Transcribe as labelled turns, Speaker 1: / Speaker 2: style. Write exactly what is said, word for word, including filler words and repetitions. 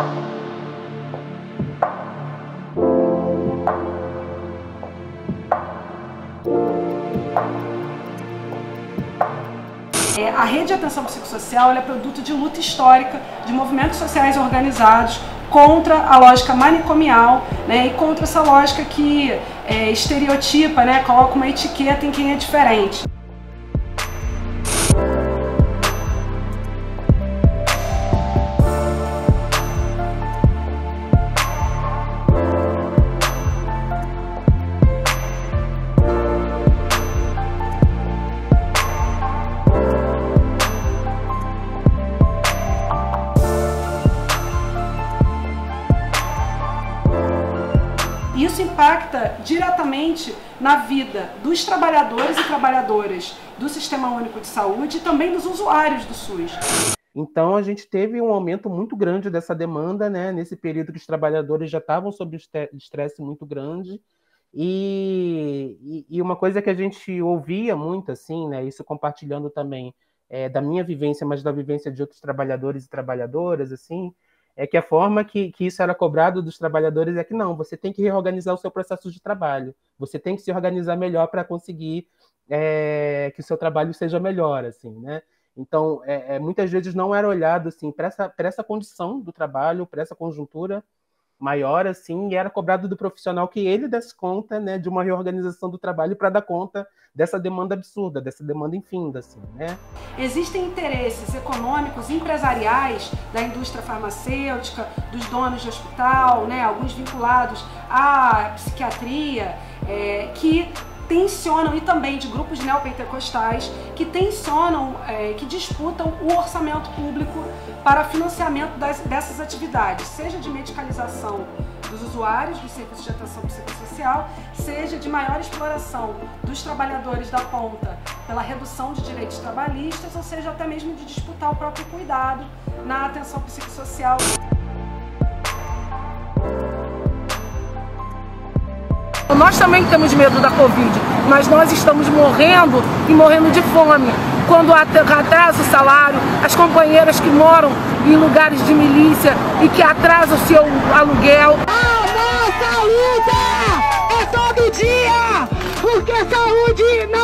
Speaker 1: A rede de atenção psicossocial é produto de luta histórica de movimentos sociais organizados contra a lógica manicomial, né, e contra essa lógica que é, estereotipa, né, coloca uma etiqueta em quem é diferente. Isso impacta diretamente na vida dos trabalhadores e trabalhadoras do Sistema Único de Saúde e também dos usuários do SUS.
Speaker 2: Então a gente teve um aumento muito grande dessa demanda, né, nesse período que os trabalhadores já estavam sob estresse muito grande. E, e uma coisa que a gente ouvia muito, assim, né, isso compartilhando também é, da minha vivência, mas da vivência de outros trabalhadores e trabalhadoras, assim, é que a forma que, que isso era cobrado dos trabalhadores é que não, você tem que reorganizar o seu processo de trabalho, você tem que se organizar melhor para conseguir é, que o seu trabalho seja melhor, assim, né? Então, é, é, muitas vezes não era olhado assim, para essa, para essa condição do trabalho, para essa conjuntura maior, assim, e era cobrado do profissional que ele desse conta, né, de uma reorganização do trabalho para dar conta dessa demanda absurda, dessa demanda infinda, assim, né?
Speaker 1: Existem interesses econômicos, empresariais da indústria farmacêutica, dos donos de hospital, né, alguns vinculados à psiquiatria, é, que tensionam, e também de grupos neopentecostais, que tensionam, é, que disputam o orçamento público para financiamento das, dessas atividades, seja de medicalização dos usuários dos serviços de atenção psicossocial, seja de maior exploração dos trabalhadores da ponta pela redução de direitos trabalhistas, ou seja, até mesmo de disputar o próprio cuidado na atenção psicossocial.
Speaker 3: Nós também temos medo da Covid, mas nós estamos morrendo e morrendo de fome. Quando atrasa o salário, as companheiras que moram em lugares de milícia e que atrasam o seu aluguel.
Speaker 4: A nossa luta é todo dia, porque saúde não